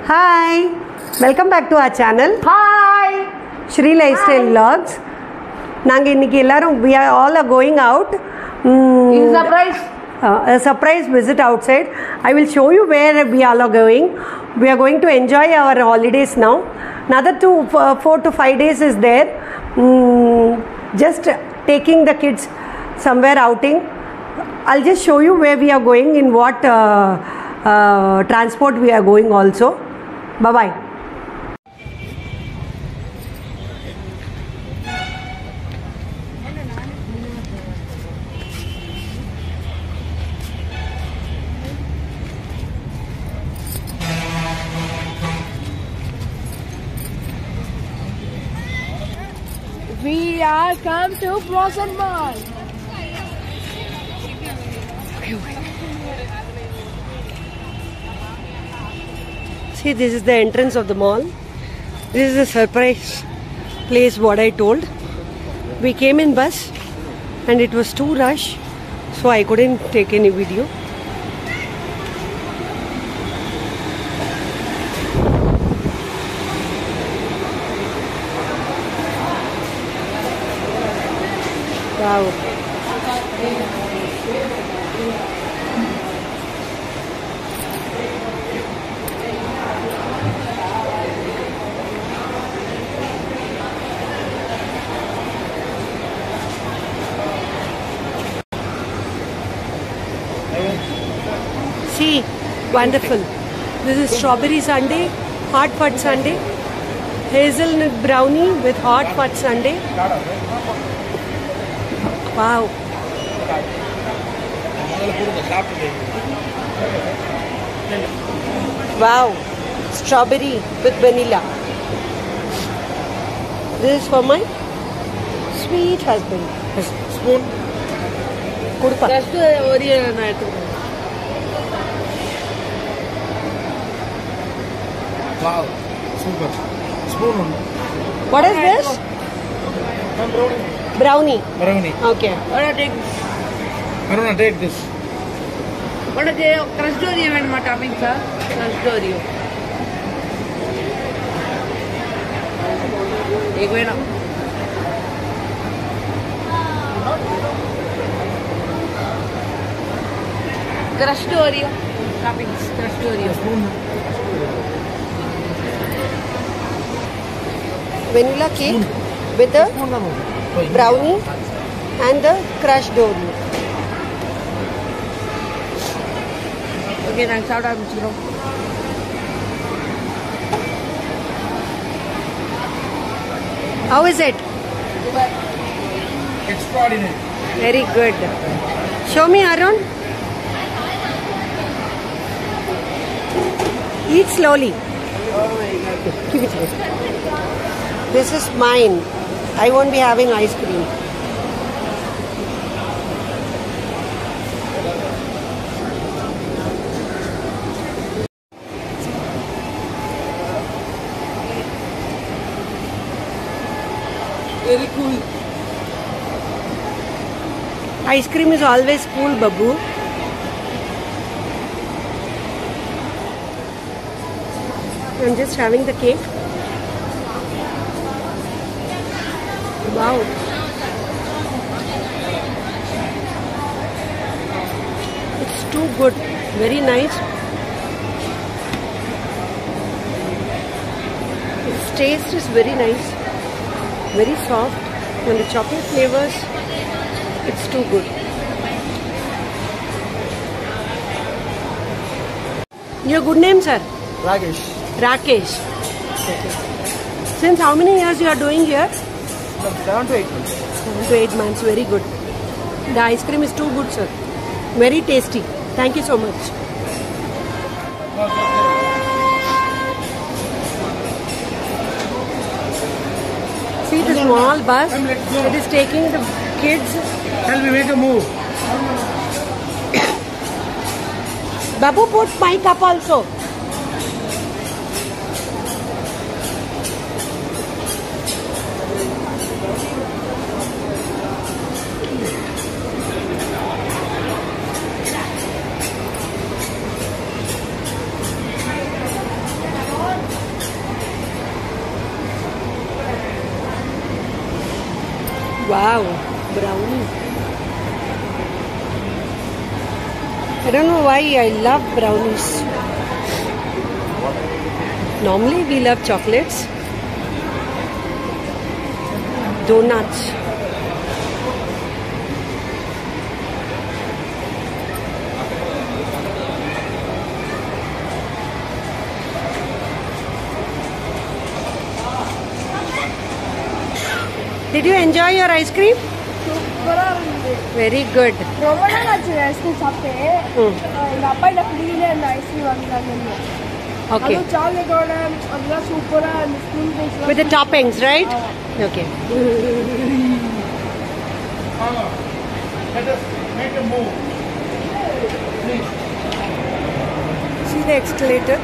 Hi, welcome back to our channel. Hi, Shri Lifestyle Vlogs. We are all going out. A surprise visit outside. I will show you where we all are going. We are going to enjoy our holidays now. Another 4 to 5 days is there. Just taking the kids somewhere outing. I'll just show you where we are going, in what transport we are going also. Bye bye. we are come to Prozone Mall. See, this is the entrance of the mall. This is a surprise place, what I told. We came in bus and it was too rush, so I couldn't take any video. Wow. See, wonderful. This is strawberry sundae, hot fudge sundae, hazelnut brownie with hot fudge sundae. Wow. Wow. Strawberry with vanilla. This is for my sweet husband. Spoon. Wow, super. Spoon. What is this? Brownie. Brownie. Okay. I don't want to take this. What is the crushed Oreo and my topping, sir? Crushed Oreo. Take away now. Crushed Oreo. Toppings. Crushed Oreo. Vanilla cake with the brownie and the crushed Oreo. Okay, thanks. Out of it. How is it? Extraordinary. Very good. Show me, Arun. Eat slowly. Give it here. This is mine. I won't be having ice cream. Very cool. Ice cream is always cool, Babu. I'm just having the cake. Wow. It's too good. Very nice. Its taste is very nice. Very soft. And the chocolate flavors, it's too good. Your good name, sir? Rakesh. Rakesh. Okay. Since how many years you are doing here? 7 to 8 months. 7 to 8 months. Very good. The ice cream is too good, sir. Very tasty. Thank you so much. See the small bus. It is taking the kids. Tell me, make a move. Babu, put my cup also. Wow, brownie. I don't know why I love brownies. Normally we love chocolates, donuts. Did you enjoy your ice cream? Very good. Okay. With the toppings, right? Okay. Let us make a move. See the escalator?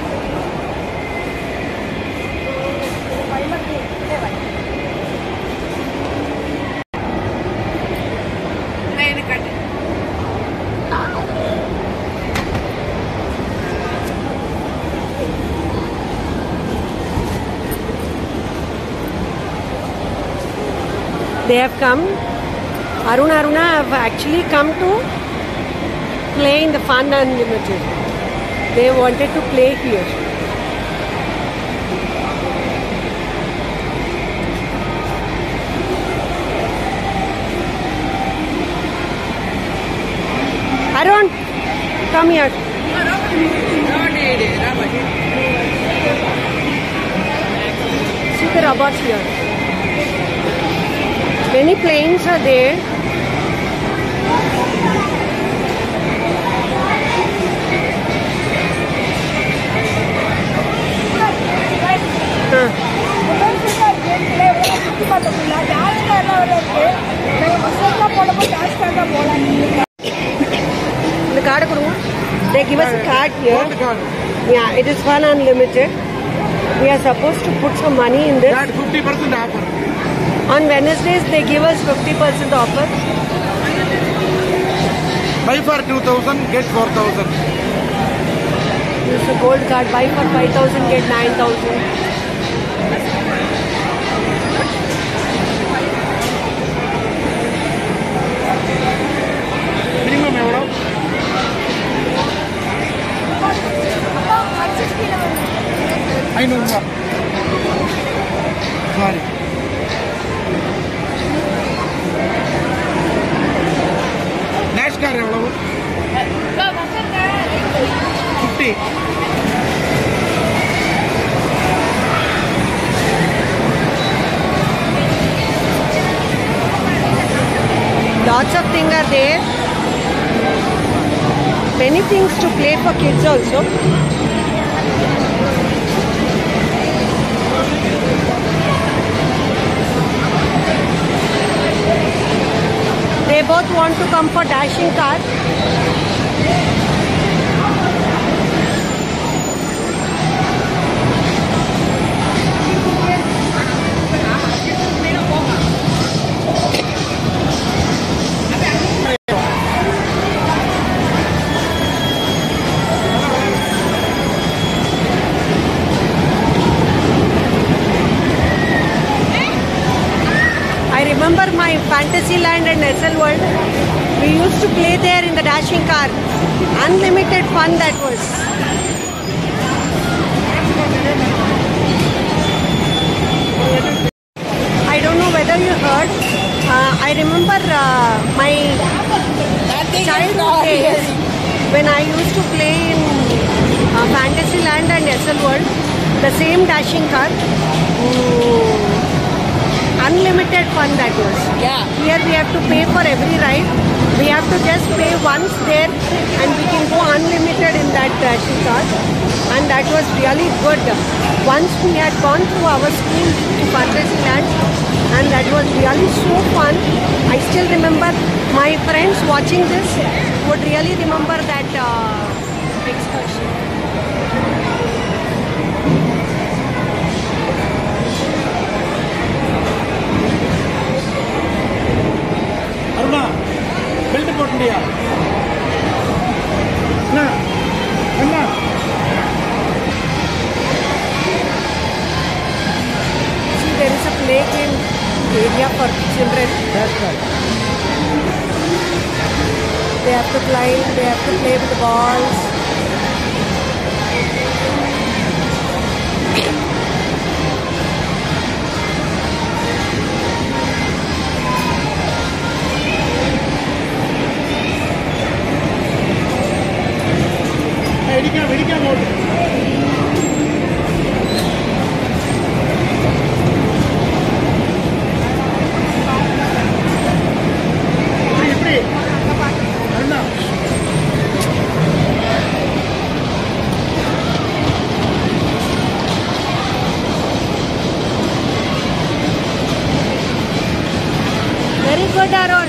They have come. Aruna have actually come to play in the Fun Unlimited. They wanted to play here. Arun, come here. See the robots here. Many planes are there. The card, they give us a card here. Yeah, it is Fun Unlimited. We are supposed to put some money in this. That 50% offer. On Wednesdays, they give us 50% offer. Buy for 2,000, get 4,000. This is a gold card. Buy for 5,000, get 9,000. Minimum euro? I know. Sorry. NASCAR எவ்வளவு? 50. Lots of things are there. Many things to play for kids also. They both want to come for dashing car. I remember my Fantasyland and SL World. We used to play there in the dashing car. Unlimited fun that was. I don't know whether you heard. I remember my childhood days when I used to play in Fantasyland and SL World. The same dashing car. Unlimited fun that was. Yeah. Here we have to pay for every ride. We have to just pay once there and we can go unlimited in that dashing car. And that was really good. Once we had gone through our school to Fantasyland and that was really so fun. I still remember my friends watching this would really remember that excursion. Aruna belt போட்டுண்டியா? அண்ணா See, there is a play game area for children. have to climb, they have to play with the balls. Very good, Aaron.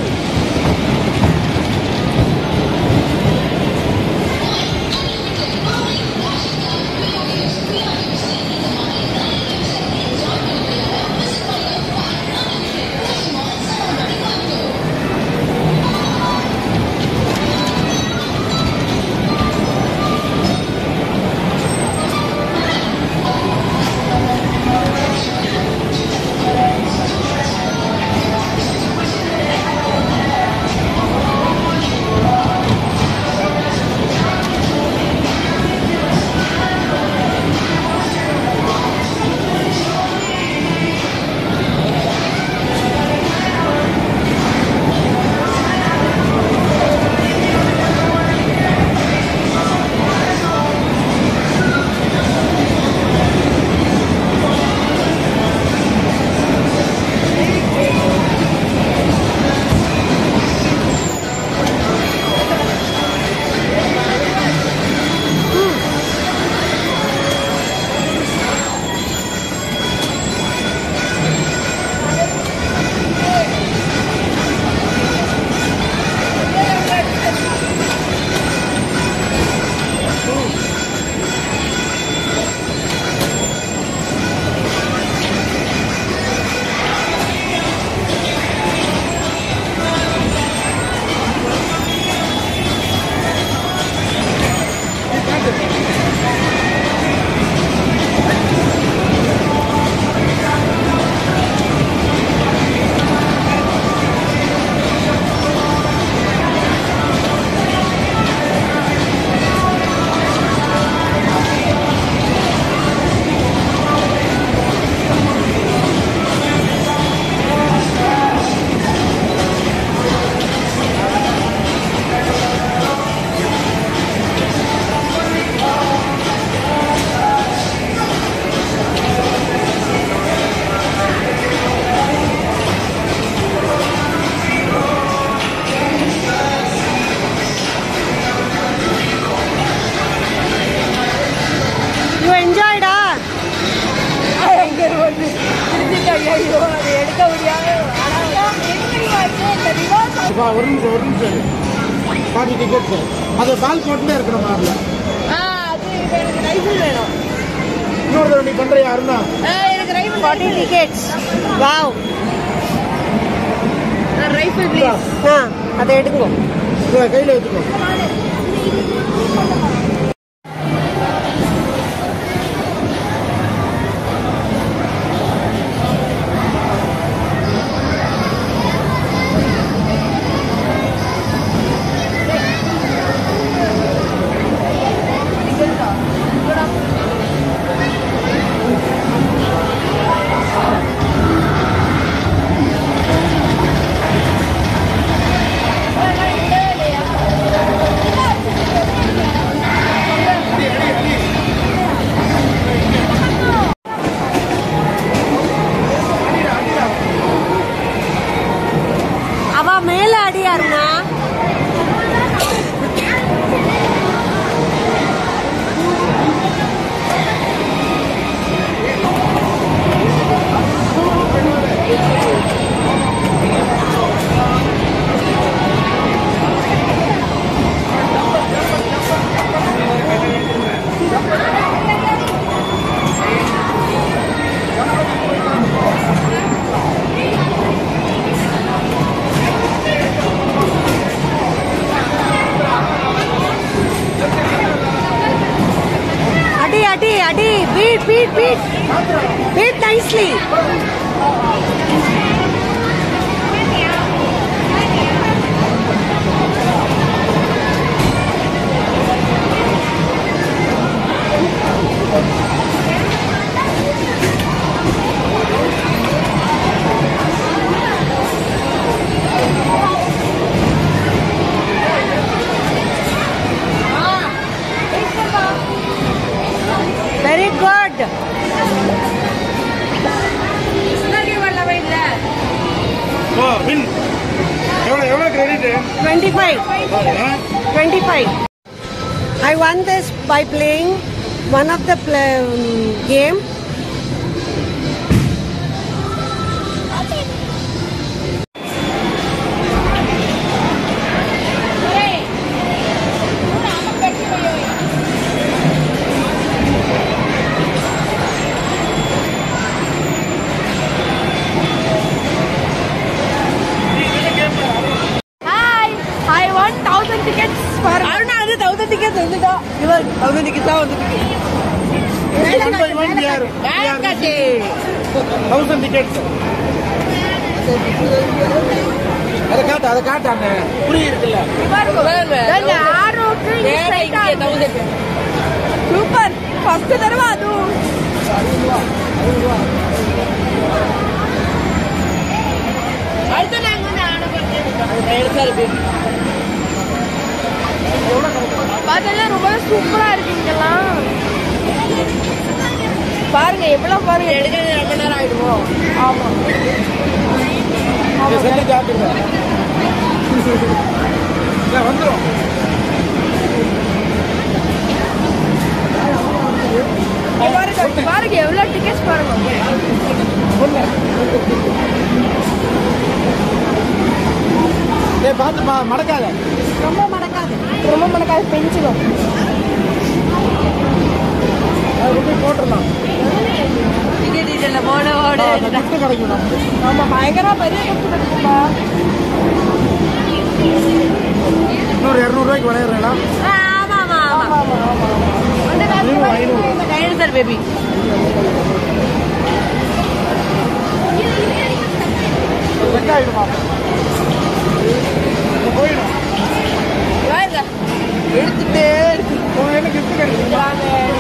ஒரு நிமிஷம் பாதி ticket அது பால் போட்டுட்டே இருக்கணும் மாறல. அது எனக்கு ரைஃபிள் வேணும். இன்னொரு தடவை நீ பண்றியா அருணா? எனக்கு rifle 40 tickets. Wow. Rifle please. அதை எடுங்க. கையில் வச்சுக்கோ. Beat nicely. Very good. Oh, win. Ever credit? 25. 25. I won this by playing one of the game. tickets for Aruna, 1,000 tickets. 1,000 tickets. 1 by 1 we are 1,000 tickets. அதை காட்டு அந்த புரி இருக்குல்ல super first தடவை அது அடுத்து நாங்க வந்து ஆட போறோம் பார்த்தா ரொம்ப சூப்பரா இருக்கு இங்கெல்லாம் பாருங்க எவ்வளவு பாருங்க எடுக்கிறது ரொம்ப நேரம் ஆயிடுவோம் ஆமா வந்துடும் பாருங்க எவ்வளவு டிக்கெட்ஸ் பாருங்க பார்த்து மடக்காத ரொம்ப மடக்காது பெஞ்சிடும் போட்டுடலாம் கிடைக்கும் ஆமா பயங்கர பெரிய கிஃப்ட் கிடைக்கும்பா இன்னொரு 200 ரூபாய்க்கு விளையாடுறா ஆமா சார் பேபி போயிடும் எடுத்துட்டே என்ன கிஃப்ட் கிடைக்கும்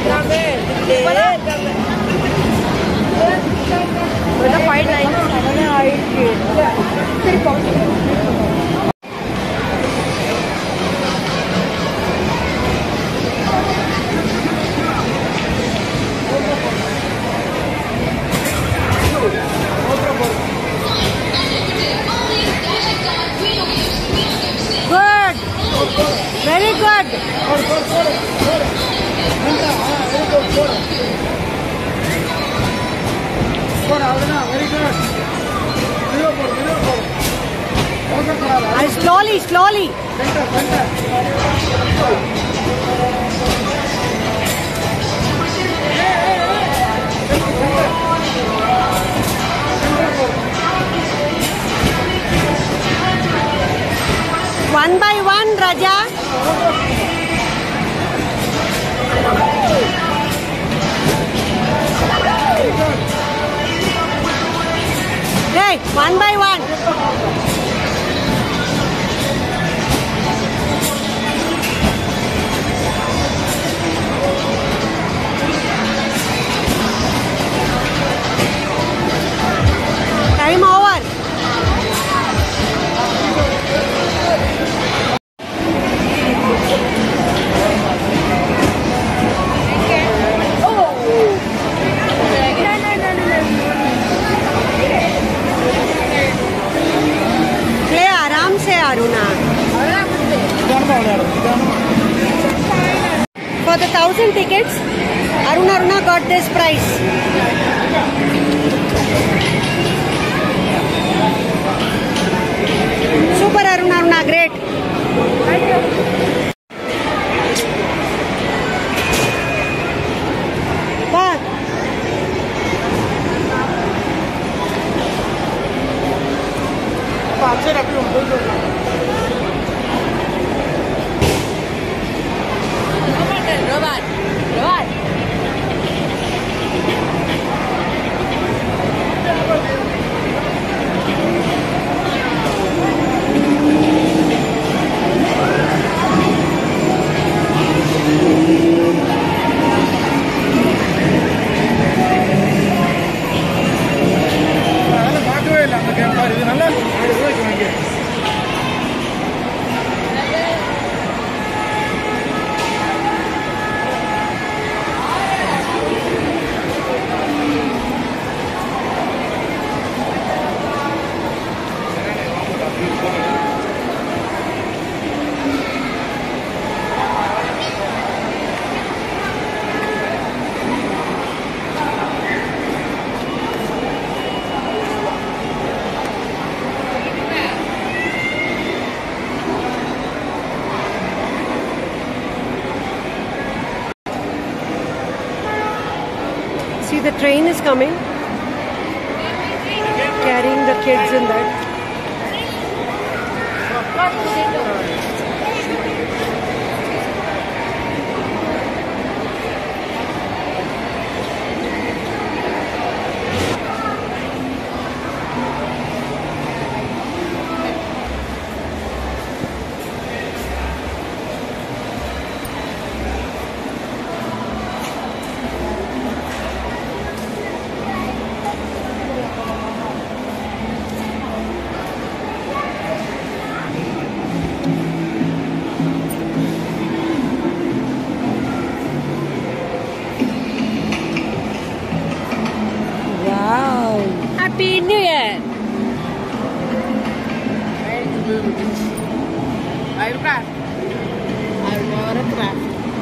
Good. Very good. Slowly. One by one, Raja. Hey, one by one. Time over. Play आराम से Aruna. For the 1,000 tickets, Aruna got this prize. Super Aruna, great. Wow. Robot. See, the train is coming, carrying the kids in that. Happy New Year! I will craft. I will never craft.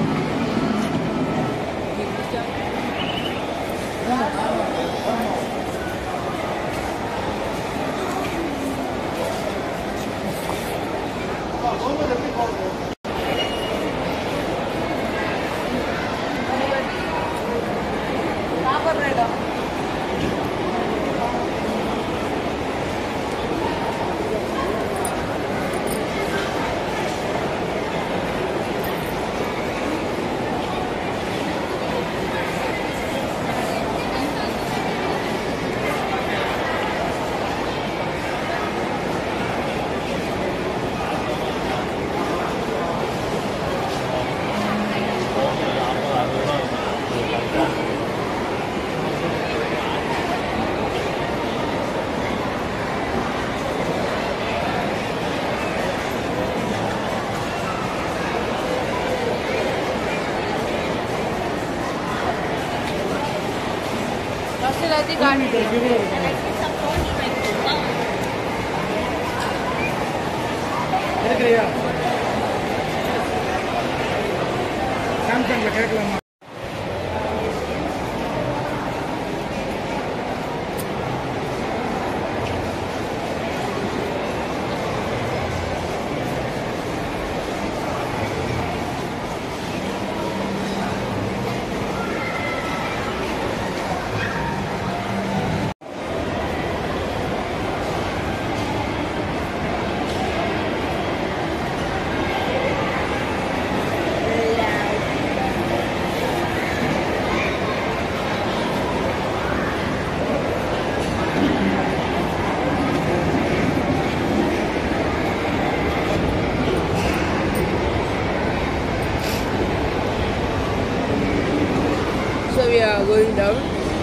So we are going down.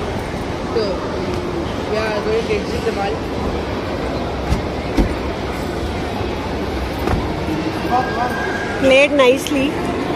So we are going to exit the mall. Played nicely.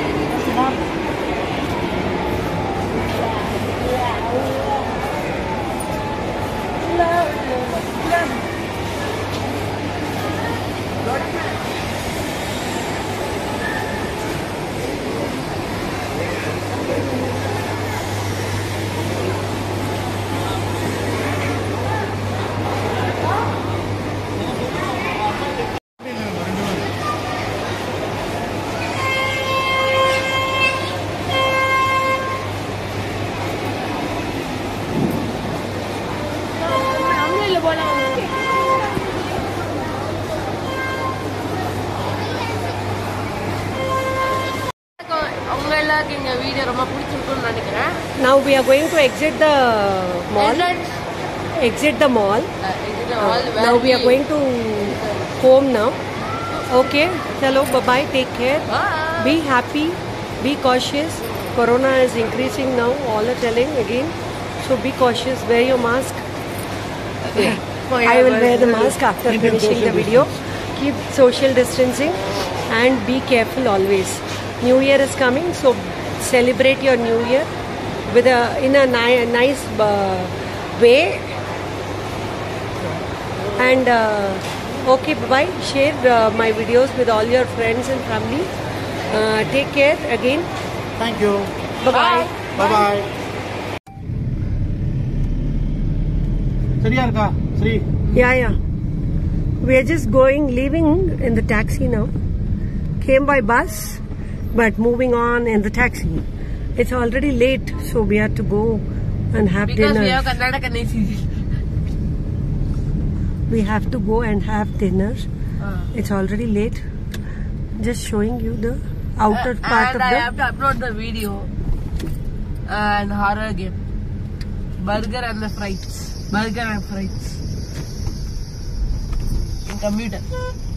Now we are going to exit the mall. Exit the mall. Now we are going to home now. Okay. Hello. Bye bye. Take care. Bye. Be happy. Be cautious. Corona is increasing now. All are telling again. So be cautious. Wear your mask. I will wear the mask after finishing the video. Keep social distancing and be careful always. New Year is coming, so celebrate your New Year with in a nice way. And okay, bye bye. Share my videos with all your friends and family. Take care again. Thank you. Bye bye. Bye bye. Sri. Yeah. We are just leaving in the taxi now. Came by bus, but moving on in the taxi. It's already late, so we have to go and have because dinner. we have Karnataka NCC. We have to go and have dinner. It's already late. Just showing you the outer part and of I the. have to upload the video and horror game. Burger and the fries. Burger and fries. In computer.